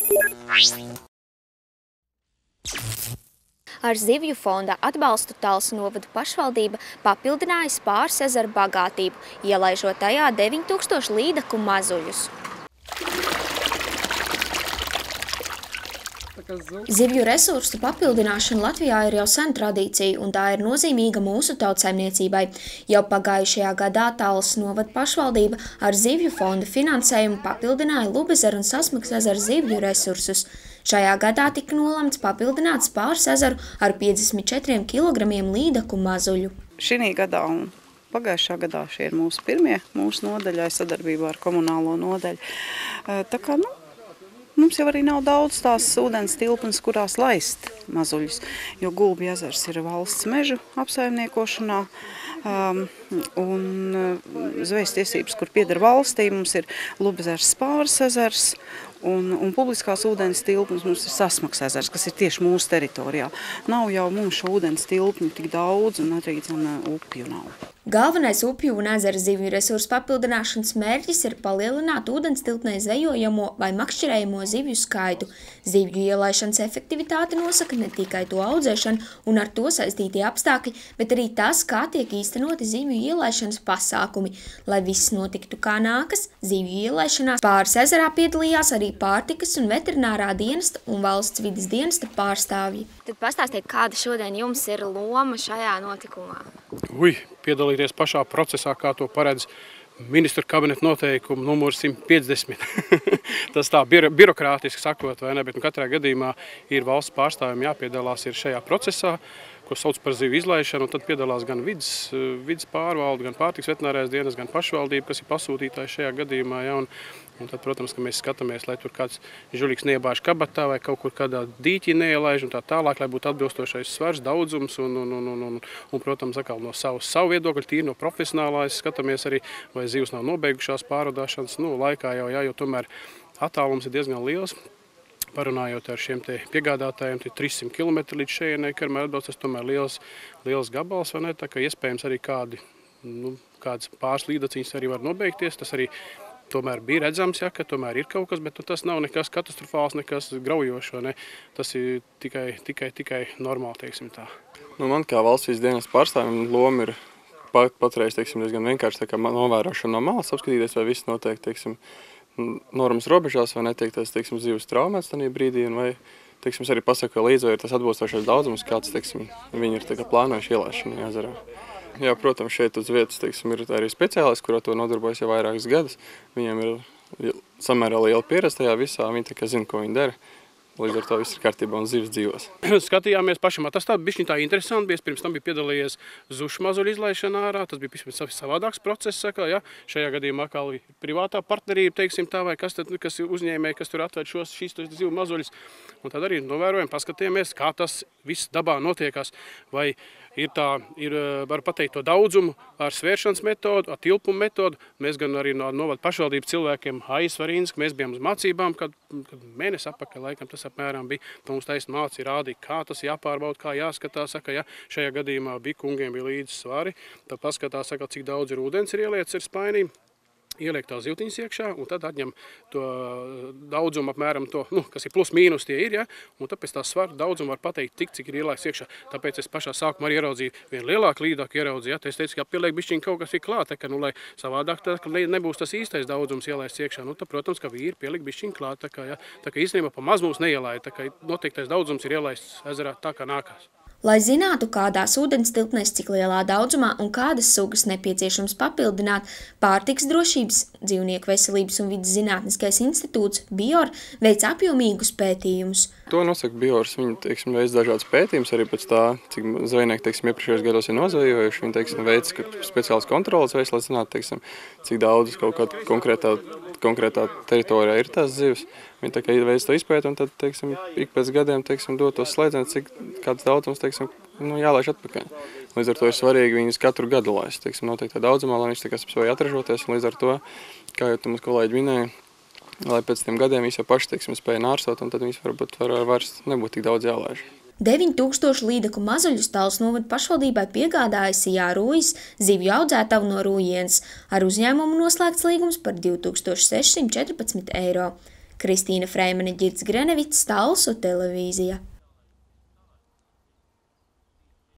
Ar Zivju fonda atbalstu Talsu novada pašvaldība papildināja Spāras ezera bagātību, ielaižot tajā 9000 līdaku mazuļus. Zivju resursu papildināšana Latvijā ir jau sen tradīcija, un tā ir nozīmīga mūsu tautsaimniecībai. Jau pagājušajā gadā Talsu novada pašvaldība ar Zivju fonda finansējumu papildināja Lubezeru un Sasmakas ezera zivju resursus. Šajā gadā tika nolemts papildināt Spāras ezeru ar 54 kilogramiem līdaku mazuļu. Šī gadā un pagājušā gadā šie ir mūsu pirmie mūsu nodaļai sadarbībā ar komunālo nodaļu. Tā kā, mums jau arī nav daudz tās ūdens tilpnes, kurās laist mazuļus, jo Gulbju ezers ir valsts mežu apsaimniekošanā, un zvejas tiesības, kur pieder valstī, mums ir Lubezers, Spāras ezers, un publiskās ūdens tilpnes mums ir Sasmakas ezers, kas ir tieši mūsu teritorijā. Nav jau mums šo ūdens tilpņu tik daudz, un arī upju nav. Galvenais upju un ezera zivju resursu papildināšanas mērķis ir palielināt ūdens tilpnē zvejojamo vai makšķerējamo zivju skaitu. Zivju ielaišanas efektivitāti nosaka ne tikai to audzēšana un ar to saistītie apstākļi, bet arī tas, kā tiek īstenoti zivju ielaišanas pasākumi. Lai viss notiktu kā nākas, zivju ielaišanā Spāras ezerā piedalījās arī pārtikas un veterinārā dienesta un valsts vides dienesta pārstāvji. Tad pastāstiet, kāda šodien jums ir loma šajā notikumā? Piedalīties pašā procesā, kā to paredz ministru kabineta noteikumu numur 150. Tas tā birokrātiski sakot, vai ne, bet katrā gadījumā ir valsts pārstāvjiem jāpiedalās ir šajā procesā, ko sauc par zivju izlaišanu, un tad piedalās gan vides pārvalde, gan pārtikas veterinārais dienas, gan pašvaldība, kas ir pasūtītāji šajā gadījumā. Ja, un tad, protams, ka mēs skatāmies, lai tur kāds žuļīgs neiebāž kabatā vai kaut kur kādā dīķī neielaiž un tā tālāk, lai būtu atbilstošais svars, daudzums un protams, atkal no savu viedokļu, tīri no profesionālā, skatāmies arī, vai zivs nav nobeigušās pārvadāšanas laikā jau, ja, jo tomēr attālums ir diezgan liels. Parunājot ar šiem te piegādātājiem, 300 km līdz šejienai, kamēr atbrauc, tas tomēr liels gabals, vai ne, tā ka iespējams arī kāds pāris līdaciņas arī var nobeigties, tas arī tomēr bija redzams, ja, ka tomēr ir kaut kas, bet tas nav nekas katastrofāls, nekas graujošs, ne, tas ir tikai normāli, teiksim tā. Man kā valsts vides dienas pārstāvjiem loma ir patreiz, teiksim, diezgan vienkārši tā kā novērošana no malas, apskatīties, vai viss notiek, teiksim, normas robežās, vai netiekties, teiksim, zivs traumēts tajā brīdī, un vai, teiksim, arī pasaka līdzi, vai ir tas atbilstošais daudzums, kāds, teiksim, viņi ir tā kā plānojuši ielaišanu ezerā. Jā, protams, šeit uz vietas, teiksim, ir arī speciālisti, kurā to nodarbojas jau vairākus gadus. Viņiem ir samērā liela pieredze tajā visā, viņi tā kā zina, ko viņi dara. Līdz ar to viss ir kārtībā un zivs dzīvos. Skatījāmies pašam, tas tā bišķiņ tā interesanti, pirms tam bija piedalījies zušu mazuļu izlaišanā ārā, tas bija savādāks process, ja. Šajā gadījumā kā privātā partnerība, teiksim tā, vai kas uzņēmēji, kas tur atvērt šīs zivu mazuļus. Un tad arī novērojam, paskatījāmies, kā tas viss dabā notiekās, vai var pateikt to daudzumu ar svēršanas metodu, ar tilpumu metodu. Mēs gan arī no novada pašvaldības cilvēkiem aizvarīnas, ka mēs bijām uz mācībām, kad mēnesi apakaļ laikam tas apmēram bija. Mums taisn mācīja rādīja, kā tas jāpārbauda, kā jāskatās, saka, ja šajā gadījumā kungiem bija līdzi svari, tad paskatās, saka, cik daudz ir ūdens ir ielietas ar spainī. Ieliek tās zivtiņas iekšā, un tad atņem to daudzumu apmēram to, kas ir plus mīnus tie ir, ja, un tāpēc tā svaru daudzumu var pateikt tik, cik ir ielaiks iekšā. Tāpēc es pašā sākumā arī ieraudzīju vienu lielāku līdāku ieraudzīju, ja, es teicu, ka pieliek bišķiņ kaut kas ir klāt, ka, lai savādāk tā, ka nebūs tas īstais daudzums ielaists iekšā, tad, protams, ka vīri pieliek bišķiņ klāt, tā kā īstenībā pa maz mums neielāja, tā kā noteiktais daudzums ir ielaists ezerā tā, kā nākās. Lai zinātu, kādās ūdens tilpnēs cik lielā daudzumā un kādas sugas nepieciešams papildināt, Pārtikas drošības, dzīvnieku veselības un vides zinātniskais institūts BIOR veic apjomīgus pētījumus. To nosaka BIORs, viņi, teiksim, veic dažādas pētījumus arī pēc tā, cik zvejnieki, teiksim, iepriekšējos gados ir nozvejojuši. Viņi, teiksim, veic speciāls kontrolas veids, lai zinātu, teiksim, cik daudz kaut kādā konkrētā teritorijā ir tās zivs. Viņi tā kā veic to izpēti un tad, teiksim, ik pēc gadiem, teiksim, dot tos slēdzienus, cik kāds daudzums, teiksim, jālaiž atpakaļ. Līdz ar to ir svarīgi viņus katru gadu laist, teiksim, noteiktā daudzumā, lai viņš tā kā spēj atražoties. Un līdz ar to, kā jau tu mums kolēģi minēja, lai pēc tiem gadiem viņi jau paši, teiksim, spēja nārstot, un tad viņus varbūt vairs nebūtu tik daudz jālaiž. 9000 līdaku mazuļus Talsu novada pašvaldībai piegādājas Jārūjas zivju audzētavu no Rūjienas. Ar uzņēmumu noslēgts līgums par 2614 eiro. Kristīna Freimane, Girts Grenevits, Talsu televīzija.